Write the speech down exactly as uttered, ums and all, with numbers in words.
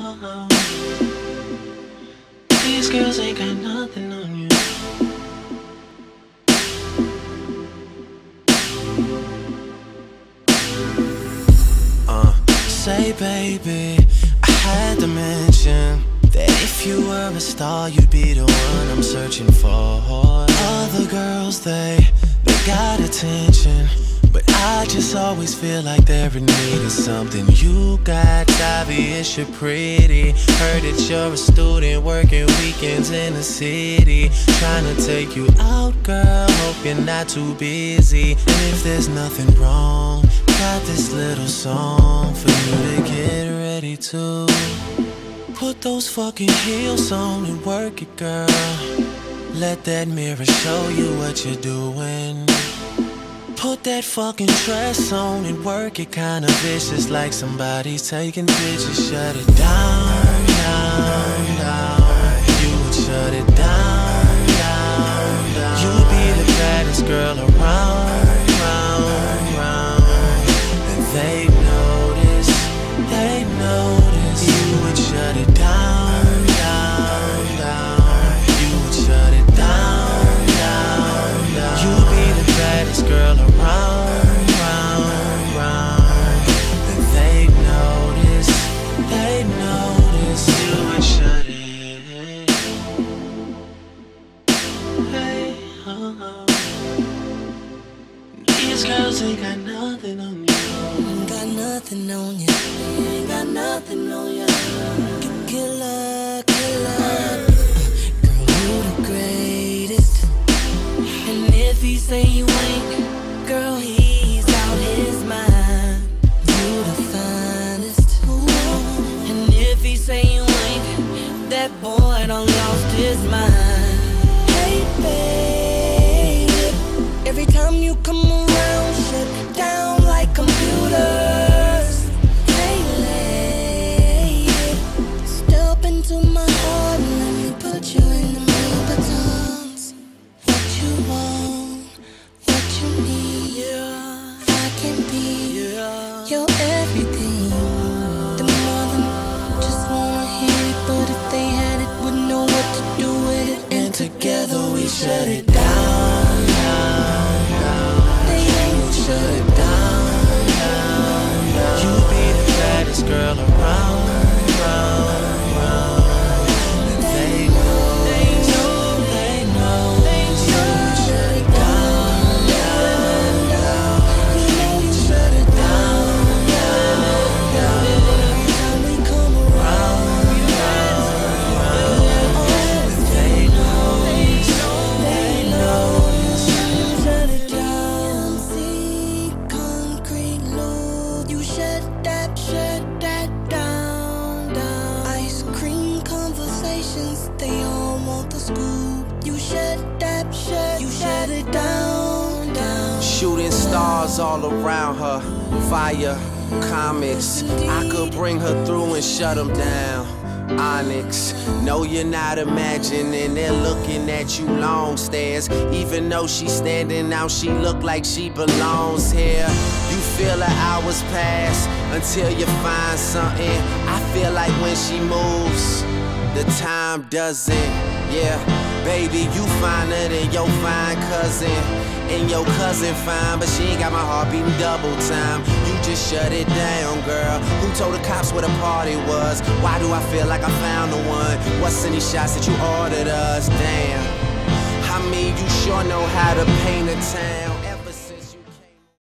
oh. These girls ain't got nothing on you. Uh, say baby, I had to mention that if you were a star, you'd be the one I'm searching for. Other girls, they, they got attention, but I just always feel like they're in need of something you got. Obvious you're pretty. Heard that you're a student working weekends in the city. Trying to take you out, girl, hope you're not too busy. And if there's nothing wrong, got this little song for you to get ready to put those fucking heels on and work it, girl. Let that mirror show you what you're doing. Put that fucking dress on and work it kinda vicious, like somebody's taking pictures. Shut it down, down, down. You would shut it down, down, down. You'd be the baddest girl around, round, round. And they notice, they notice. You would shut it down, down, down. You would shut it down, down, down. You'd be the baddest girl around. Round, round, round. And they notice, they notice. You would shut it. Hey, oh, oh. These girls ain't got nothing on you. Ain't got nothing on you. Ain't got nothing on you. Killer, killer. Girl, you the greatest. And if he say you ain't, girl, he's out his mind. You the finest. Ooh. And if he say you ain't, that boy done lost his mind. Hey, baby, every time you come around, shut down like computers. Hey, lady, step into my heart and let me put you in the middle buttons. What you want, what you need, yeah. I can be, yeah, your everything. The mother just wanna hear it, but if they had it, wouldn't know what to do with it. And together we shut it down, down, down. They ain't shut it down, down, down. You be the baddest girl around, round, round. And they know, they know, they know. They should shut it down, down, down. You know you shut it down, down, down. Every time we come around, round, round. And they know, they know. Shut it down. See, concrete loop. You shut that, shut that down, down. Ice cream conversations, they all want the scoop. You shut that, shut, you shut it down, down. Shooting stars all around her, fire, comics. I could bring her through and shut them down. Onyx, no, you're not imagining. They're looking at you long stares. Even though she's standing out, she look like she belongs here. You feel her hours pass until you find something. I feel like when she moves, the time doesn't. Yeah, baby, you finer than your fine cousin. And your cousin fine, but she ain't got my heart beating double time. You just shut it down, girl. Who told the cops where the party was? Why do I feel like I found the one? What's in these shots that you ordered us? Damn, I mean, you sure know how to paint a town.